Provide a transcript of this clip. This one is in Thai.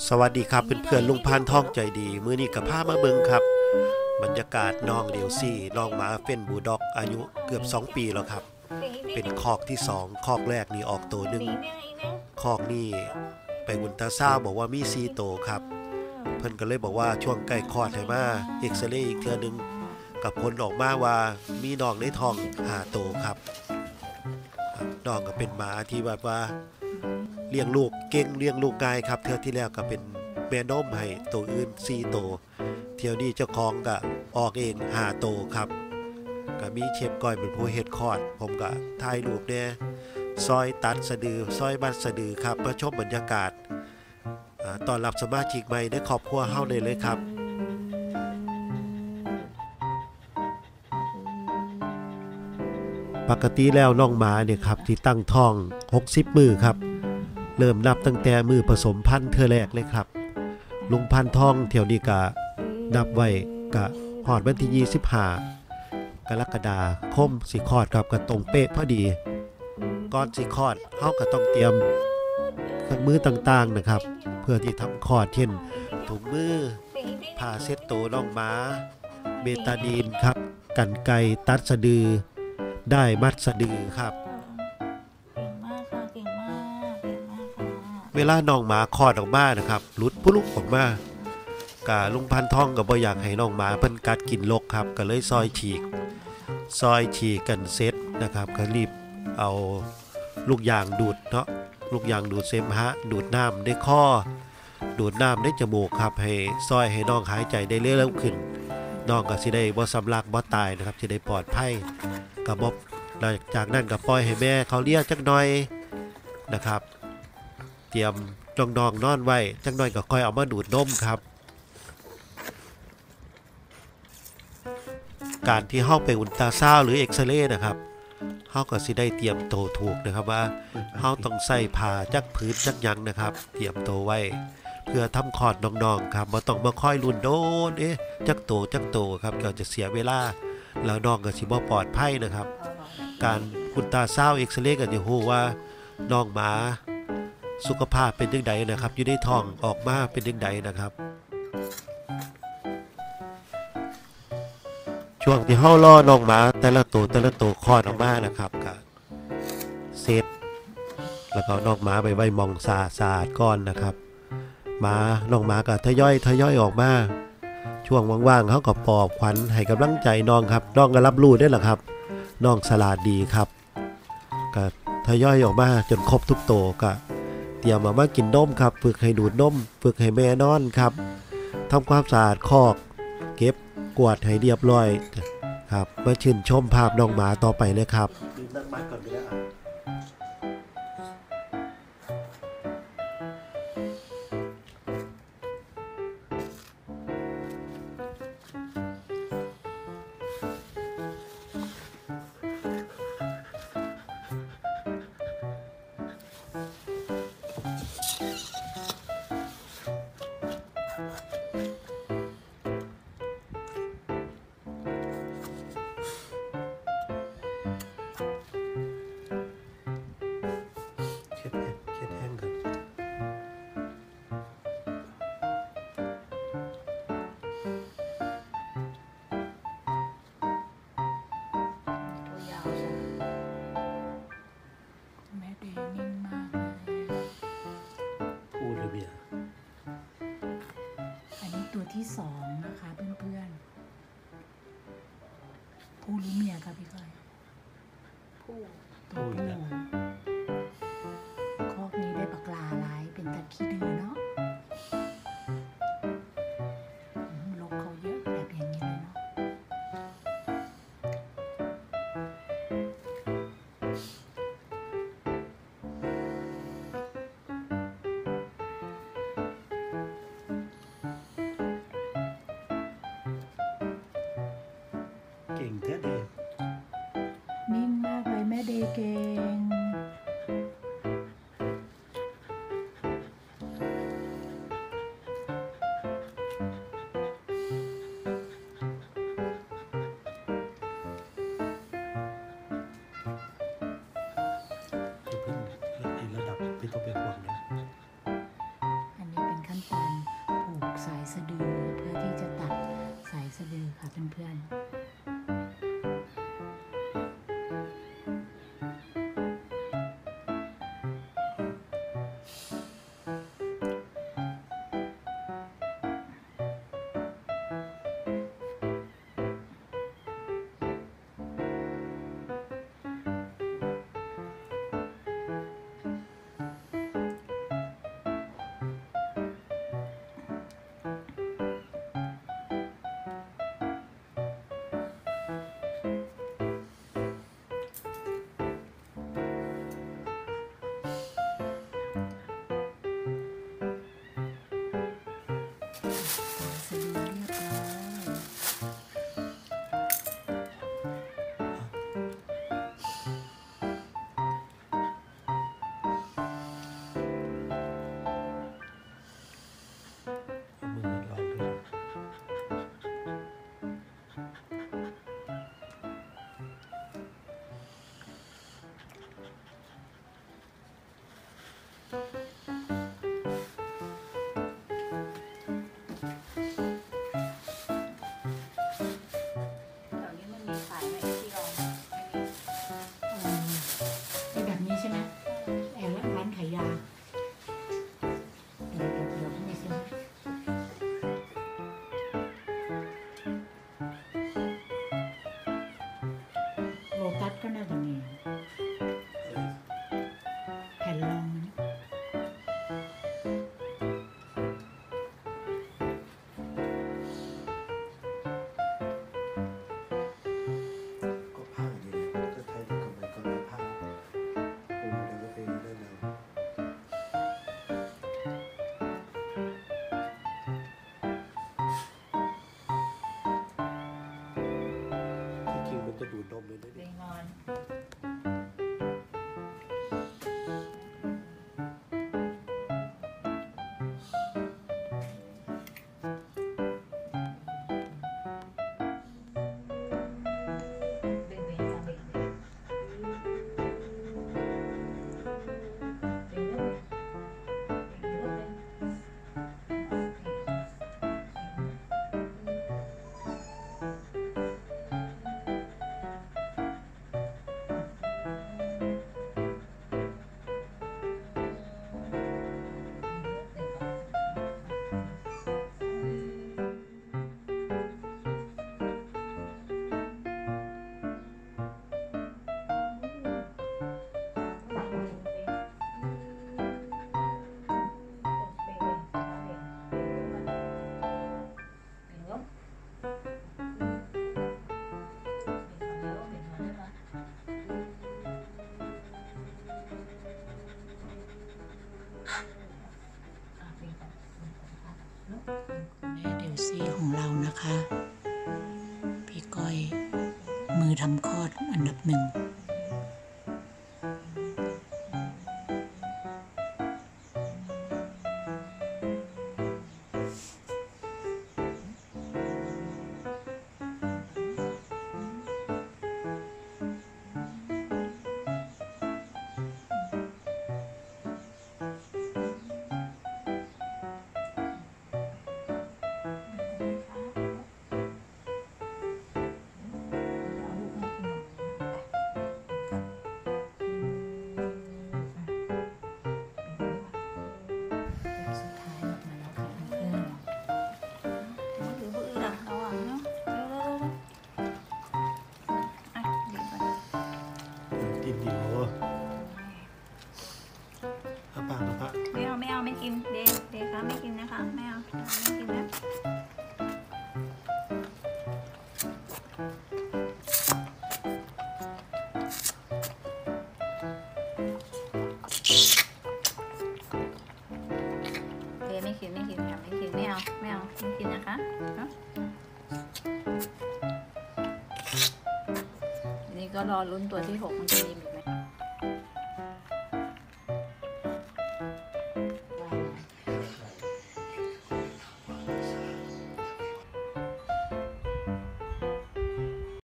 สวัสดีครับเพื่อนๆลุงพันท่องใจดีมื้อนี้กับพามาเบิงครับบรรยากาศน้องเดียวซี่น้องหมาเฟ้นบูลด็อกอายุเกือบ2ปีแล้วครับเป็นคอกที่2คอกแรกนี่ออกตัวหนึ่งคอกนี่ไปอุลตราซาวด์บอกว่ามี4ตัวครับเพิ่นก็เลยบอกว่าช่วงใกล้คลอดให้มาเอ็กซเรย์อีกเทื่อนึงกับผลออกมาว่ามีน้องในท้อง5ตัวครับน้องก็เป็นหมาที่แบบว่าเลี้ยงลูกเก่งเลี้ยงลูกง่ายครับเทื่อที่แล้วก็เป็นแม่นมให้ตัวอื่น4ตัวเที่ยวนี้เจ้าของก็ออกเอง5ตัวครับก็มีเชฟก้อยเป็นผู้เฮ็ดคลอดผมก็ถ่ายรูปแน่ซอยตัดสะดือซอยบัดสะดือครับมาชมบรรยากาศตอนรับสมาชิกใหม่ในครอบครัวเฮาได้เลยครับปกติแล้วน้องหมาเนี่ยครับที่ตั้งท้อง60มื้อครับเริ่มนับตั้งแต่มือผสมพันธุ์เทื่อแรกเลยครับลุงพันทองเที่ยวนี้ก็นับไว้ก็ฮอดวันที่25กรกฎาคมสิคลอดครับก็ตรงเป๊ะพอดีก่อนสิคลอดเฮาก็ต้องเตรียมเครื่องมือต่างๆนะครับเพื่อที่ทำคลอดเช่นถุงมือผ้าเช็ดตัวน้องหมาเบตาดีนครับกรรไกรตัดสะดือได้มัดสะดือครับเวลาน้องหมาคลอดออกมานะครับหลุดปุ๊ลุกออกมากะลุงพันทองก็บ่อยากให้น้องหมาเพิ่นกัดกินรกครับก็เลยซอยฉีกกันเสร็จนะครับก็รีบเอาลูกยางดูดเนาะลูกยางดูดเสมหะดูดน้ำในคอดูดน้ำในจมูกครับให้ซอยให้น้องหายใจได้เร็วขึ้นน้องก็สิได้บ่สำลักบ่ตายนะครับสิได้ปลอดภัยก็บ่จากนั้นก็ปล่อยให้แม่เขาเลี้ยงจักหน่อยนะครับเตรียมน้องๆนอนไว้จักหน่อยก็ค่อยเอามาดูดนมครับการที่เฮาไปอุลตราซาวด์หรือเอ็กซเรย์นะครับเฮาก็สิได้เตรียมโตวถูกนะครับว่าเฮาต้องใส่ผ้าจักผืนจักหยังนะครับเตรียมโตวไว้เพื่อทำคลอดน้องๆครับบ่ต้องมาคอยลุ้นโดนจักโตครับก็จะเสียเวลาแล้วน้องก็สิบ่ปลอดภัยนะครับการอุลตราซาวด์เอ็กซเรย์ก็จะฮู้ว่าน้องหมาสุขภาพเป็นจังไดนะครับอยู่ในท้องออกมาเป็นจังไดนะครับช่วงที่เฮารอน้องหมาแต่ละตัวคลอดออกมานะครับก็เซตแล้วก็น้องหมาไปไว้มองสะอาดก่อนนะครับน้องหมาก็ทยอยออกมาช่วงว่างๆเขาก็ปลอบขวัญให้กำลังใจน้องครับน้องก็รับรู้ได้แหละครับน้องฉลาดดีครับก็ทยอยออกมาจนครบทุกตัวก็เตรียมมากินนมครับฝึกให้ดูดนมฝึกให้แม่นอนครับทำความสะอาดคอกเก็บกวาดให้เรียบร้อยครับมาชื่นชมภาพน้องหมาต่อไปเลยครับเช็ดแห้งกันตัวยาวจ้ะแม่เดย์นิ่งมากเลยพูดเลยเบียร์อันนี้ตัวที่2นะคะเพื่อนๆผู้หรือเมียคะพี่ก้อยผู้ตัวผู้คอกนี้ได้ปลากลาหลายเป็นตะขี้ดื้อเนาะลกเขาเยอะแบบอย่างนี้เลยเนาะเก่งแท้เลยนิ่งมากเลยแม่เดย์เก่งระดับที่ต้องเป็นห่วงนะอันนี้เป็นขั้นตอนแถวนี้มันมีขายไหมที่ลองไอ้แบบนี้ใช่ไหมไอ้ร้านขายยาเดี๋ยวไม่ซื้อโลตัสก็น่าจะมีแผ่นรองนะก็ผ้าอยู่เนี่ยจะไทยที่กำไรก็ได้ผ้าปูแล้วก็เป็นได้เลยที่จริงมันจะดูดนมเลยนะเดเนี่ยงอนแม่เดลซี่ของเรานะคะ พี่ก้อยมือทำคลอดอันดับหนึ่งสุดท้ายออกมาแล้วค่ะเพื่อนถือมือดักเอาอ่ะเนาะอ่ะดีกว่าดินดินโอ้ผ้าปากนะผ้าไม่เอาไม่กินเดค่ะไม่กินนะคะไม่เอาไม่กินนะไม่กินค่ะไม่กินไม่เอาไม่กินนะคะเนาะทีนี้ก็รอลุ้นตัวที่ 6มันจะมีอีกไหม